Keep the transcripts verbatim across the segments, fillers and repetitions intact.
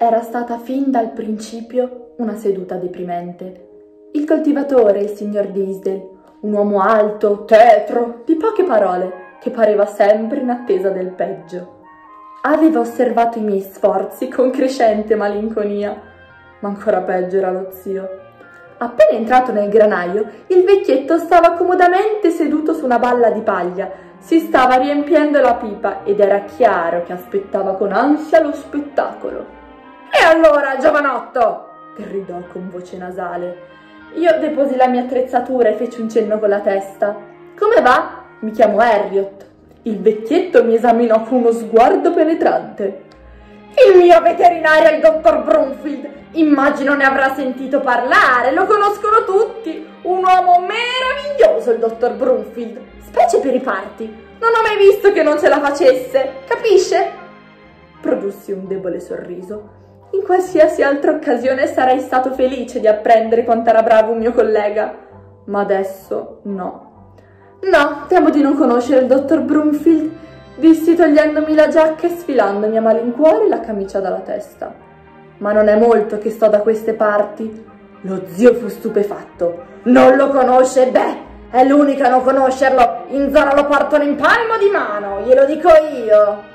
era stata fin dal principio una seduta deprimente. Il coltivatore, il signor Dinsdale, un uomo alto, tetro, di poche parole, che pareva sempre in attesa del peggio. Aveva osservato i miei sforzi con crescente malinconia, ma ancora peggio era lo zio. Appena entrato nel granaio, il vecchietto stava comodamente seduto su una balla di paglia, si stava riempiendo la pipa ed era chiaro che aspettava con ansia lo spettacolo. «E allora, giovanotto?» gridò con voce nasale. Io deposi la mia attrezzatura e feci un cenno con la testa. «Come va? Mi chiamo Harriot». Il vecchietto mi esaminò con uno sguardo penetrante. «Il mio veterinario è il dottor Broomfield. Immagino ne avrà sentito parlare, lo conoscono tutti. Un uomo meraviglioso, il dottor Broomfield, specie per i parti. Non ho mai visto che non ce la facesse, capisce?» Produssi un debole sorriso. In qualsiasi altra occasione sarei stato felice di apprendere quanto era bravo un mio collega, ma adesso no. «No, temo di non conoscere il dottor Broomfield», dissi togliendomi la giacca e sfilandomi a malincuore la camicia dalla testa. «Ma non è molto che sto da queste parti». Lo zio fu stupefatto. «Non lo conosce? Beh, è l'unico a non conoscerlo. In zona lo portano in palmo di mano, glielo dico io».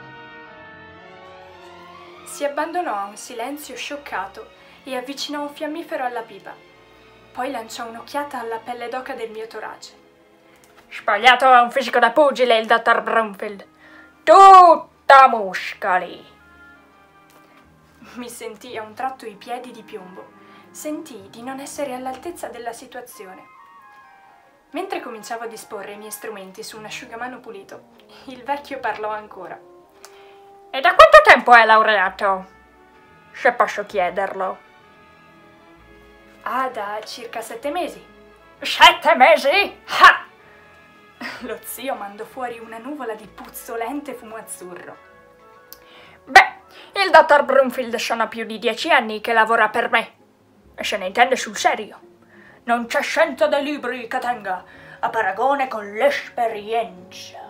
Si abbandonò a un silenzio scioccato e avvicinò un fiammifero alla pipa. Poi lanciò un'occhiata alla pelle d'oca del mio torace. «Spogliato a un fisico da pugile, il dottor Broomfield. Tutta muscoli!» Mi sentii a un tratto i piedi di piombo. Sentii di non essere all'altezza della situazione. Mentre cominciavo a disporre i miei strumenti su un asciugamano pulito, il vecchio parlò ancora. «E da quanto tempo è laureato? Se posso chiederlo?» «Ah, da circa sette mesi». «Sette mesi? Ah!» Lo zio mandò fuori una nuvola di puzzolente fumo azzurro. «Beh, il dottor Broomfield sono più di dieci anni che lavora per me, e se ne intende sul serio. Non c'è scienza dei libri che tenga a paragone con l'esperienza».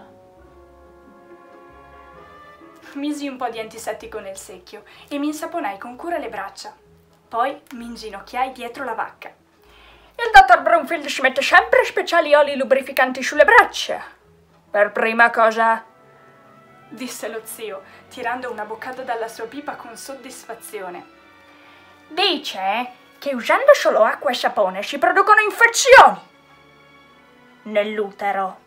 Misi un po' di antisettico nel secchio e mi insaponai con cura le braccia. Poi mi inginocchiai dietro la vacca. «Il dottor Broomfield si mette sempre speciali oli lubrificanti sulle braccia. Per prima cosa», disse lo zio, tirando una boccata dalla sua pipa con soddisfazione. «Dice che usando solo acqua e sapone si producono infezioni nell'utero».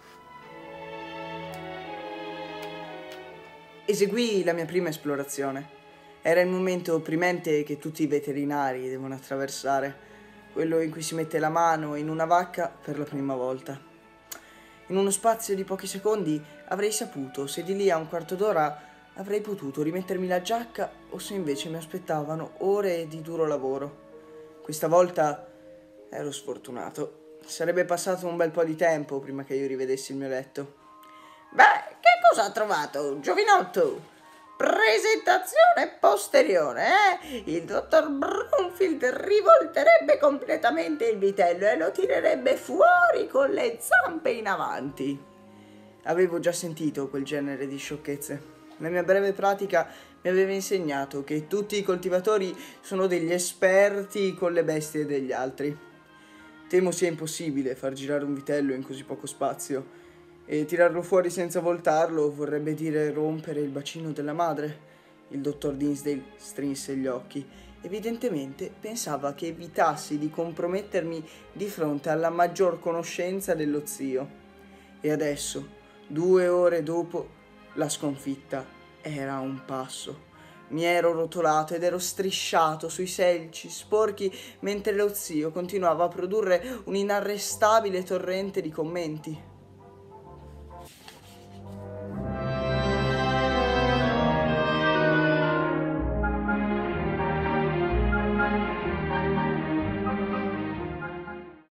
Eseguii la mia prima esplorazione. Era il momento opprimente che tutti i veterinari devono attraversare, quello in cui si mette la mano in una vacca per la prima volta. In uno spazio di pochi secondi avrei saputo se di lì a un quarto d'ora avrei potuto rimettermi la giacca o se invece mi aspettavano ore di duro lavoro. Questa volta ero sfortunato. Sarebbe passato un bel po' di tempo prima che io rivedessi il mio letto. «Beh, che cosa ha trovato, giovinotto?» «Presentazione posteriore, eh? Il dottor Broomfield rivolterebbe completamente il vitello e lo tirerebbe fuori con le zampe in avanti». Avevo già sentito quel genere di sciocchezze. La mia breve pratica mi aveva insegnato che tutti i coltivatori sono degli esperti con le bestie degli altri. Temo sia impossibile far girare un vitello in così poco spazio, e tirarlo fuori senza voltarlo vorrebbe dire rompere il bacino della madre. Il dottor Dinsdale strinse gli occhi. Evidentemente pensava che evitassi di compromettermi di fronte alla maggior conoscenza dello zio. E adesso, due ore dopo, la sconfitta era a un passo. Mi ero rotolato ed ero strisciato sui selci sporchi mentre lo zio continuava a produrre un inarrestabile torrente di commenti.